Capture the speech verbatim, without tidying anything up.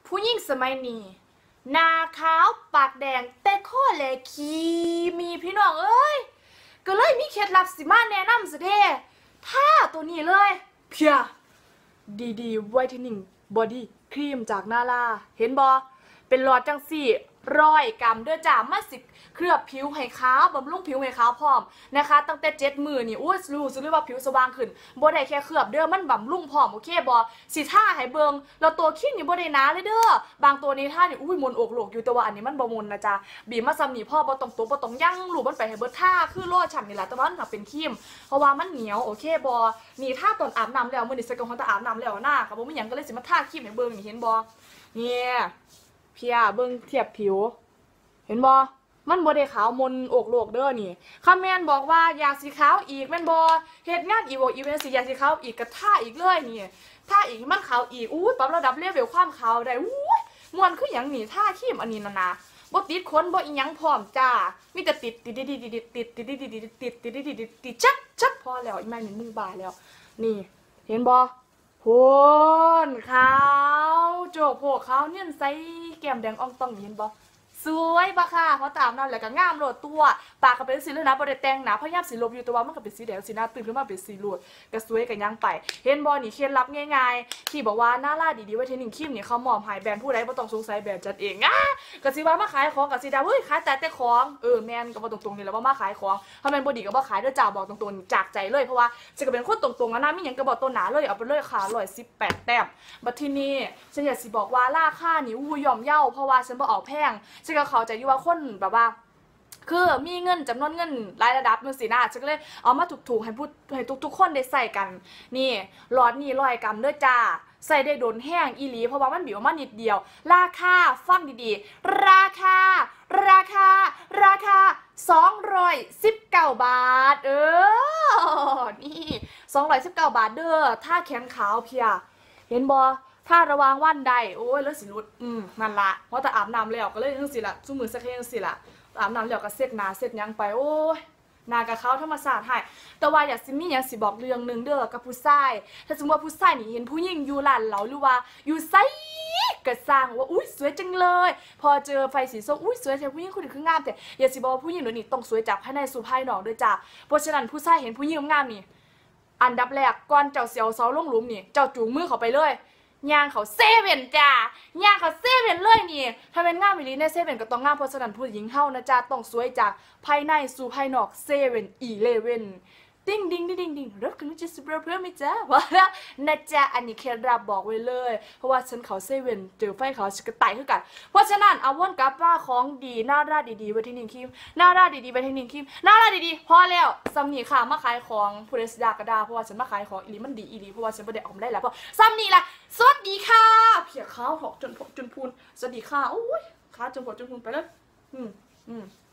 ผู้หญิงสมัยนี้หน้าขาวปากแดงแต่ข้อแหลคีมีพี่น้องเอ้ยก็เลยมีเคล็ดลับสิมาแนะนำสิเด้ถ้าตัวนี้เลยเพียดีดีไวท์เทนนิ่งบอดี้ครีมจากนาลาเห็นบอเป็นหลอดจังสี่ร้อยกรัมเด้อจ้ามาสิเคลือบผิวให้ขาวบำรุงผิวให้ขาวพร้อมนะคะตั้งแต่เจ็ดมือนี่อุ้ยรู้สึกเลยว่าผิวสว่างขึ้นบ่ได้แค่เคลือบเด้อมันบำรุงพร้อมโอเคบอสีท่าให้เบิงเราตัวขี้นี่บ่ได้หนาเลยเด้อบางตัวนี้ท่านี่อุ้ยมนอกโลกอยู่แต่ว่าอันนี้มันบ่มนนะจ๊ะบีมาซ้ำนี่พ่อบ่ต้องตัวบ่ต้องยั่งรูมันไปให้เบิดท่าคือโลชั่นนี่แหละแต่ว่ามันเป็นครีมเพราะว่ามันเหนียวโอเคบอนี่ท่าตอนอาบน้ำแล้วมื้อนี้ใส่กระหังตะอาบน้ำแล้วหน้าค่ะบ่มีหยังก็เลยสิมาท่าครีมให้เบิงนี่เห็นบอเนี่ยเพียเบิงเทียบผิวเห็นบอมันบอได้ขาวมนอกโลกเด้อนี่คำแมนบอกว่าอยากสีขาวอีกแม่นบอเฮ็ดงานอีโวอีเวนต์สีอยากสีขาวอีกกระท่าอีกเลยนี่ท่าอีกมันขาวอีกอู้ปรับระดับเลเวลความขาวได้อู้มวนคืออย่างนี่ท่าขี้มอันนี้นะนะบ่ติดขนบ่อีหยังพร้อมจ้ามีแต่ติดติดติดติดติดติดติดติดติดติดติดติดติดติดติดชัดชัดพอแล้วอีแม่นี่มึงบ้าแล้วนี่เห็นบอโหนขาวโจกโผล่ขาวเนี่ยใส่แก้มแดงอ่องต้องเห็นบอสวยปะค่ะเพราะตามนั่นแหละก็งามโหลดตัวปากก็เป็นสีเหลืองนะบริแตงนะพยายามสีลบอยู่ตัวมันก็เป็นสีแดงสีหน้าตื่นขึ้นมาเป็นสีเหลืองก็สวยกันยังไปเห็นบอลนี่เคล็ดลับง่ายๆที่บอกว่าหน้าล่าดีๆไว้เทนนิงคิมเนี่ยเขาหมอบหายแบรนด์ผู้ใดไม่ต้องสงสัยแบรนด์จัดเองอ่ะกสิว่ามาขายของกับสีดาเฮ้ยขายแต่แต่ของเออแมนก็บอกตรงๆนี่แหละว่ามาขายของถ้าแมนบอดี้ก็บอกขายด้วยจ่าบอกตรงๆจากใจเลยเพราะว่าจะก็เป็นคนตรงๆนะมีอย่างก็บอกตัวหนาเลยเอาไปเลยค่ะร้อยสิบแปดแต้มบัดที่นี่ฉันอยากสิบอกว่าราคานี่อู้ยอมเย่าเพราะว่าฉันบอกออกแพงฉันก็เข้าใจอยู่ว่าคนแบบว่าคือมีเงินจำนวนเงินรายระดับนึงสินะฉันก็เลยเอามาถูกๆให้พูดให้ทุกๆคนได้ใส่กันนี่หลอดนี่ร้อยกรัมเด้อจ้าใส่ได้โดนแห้งอีหลีเพราะว่ามันบิวมานิดเดียวราคาฟังดีๆราคาราคาราคาสองร้อยสิบเก้าบาทเออนี่สองร้อยสิบเก้าบาทเด้อถ้าแขนขาวเพียเห็นบอถ้าระวังวันใดโอ้ยแล้วสิรุดอืมนั่นละเพราะแต่อาบน้ำแล้วก็เลยทั้งสิละสู้มือสักแค่ทั้งสิละอาบน้ำแล้วก็เซ็ตหนาเซ็ตยังไปโอ้ยนากะเขาธรรมศาสตร์ให้แต่ว่าอยากสิมีอยากสิบอกเรื่องหนึ่งเด้อกับผู้ชายถ้าสมมติว่าผู้ชายนี่เห็นผู้หญิงอยู่หลานเหลาหรือว่าอยู่ไซกระซังว่าอุ้ยสวยจังเลยพอเจอไฟสีส้มอุ้ยสวยแต่ผู้หญิงคนนี้คืองามแต่อยากสิบอกว่าผู้หญิงเดี๋ยวนี้ต้องสวยจากภายในสู่ภายนอกด้วยจ้ะเพราะฉะนั้นผู้ชายเห็นผู้หญิงงามนี่อันดับแรกก่อนเจ้าเสียวเสาลงหลุมนี่เจ้าจูงมือเขาไปเลยย่างเขาเซเว่นจ้าย่างเขาเซเว่นเลยนี่ถ้าเป็นงามอีหลีในเซเว่นก็ต้องงามเพราะฉะนั้นผู้หญิงเฮานะจ้าต้องสวยจากภายในสู่ภายนอกเซเว่นอีเลเว่นดิ้งดิ้งดิ้งดิ้งดิ้งรักกันจะสุดเพื่อไม่จ้าว่าแล้วนะจ๊ะอันนี้เคล็ดลับบอกไว้เลยเพราะว่าฉันเขาเซเว่นเจอไฟเขาฉันก็ไต่ขึ้นกันเพราะฉะนั้นเอาวนกลับว่าของดีหน้าด้าดีๆไว้ที่นิ่งคิมหน้าด้าดีๆไว้ที่นิ่งคิมหน้าด้าดีๆพอแล้วซัมนี่ค่ะมาขายของผู้ใดสิดากระดาเพราะว่าฉันมาขายของอีหลีมันดีอีหลีเพราะว่าฉันไม่ได้ออกมาได้แล้วเพราะซัมนี่ล่ะสวัสดีค่ะเพียข้าวหอกจนผกจนพูนสวัสดีค่ะโอ้ยขาจนผกจนพูนไปเลยอืมอืม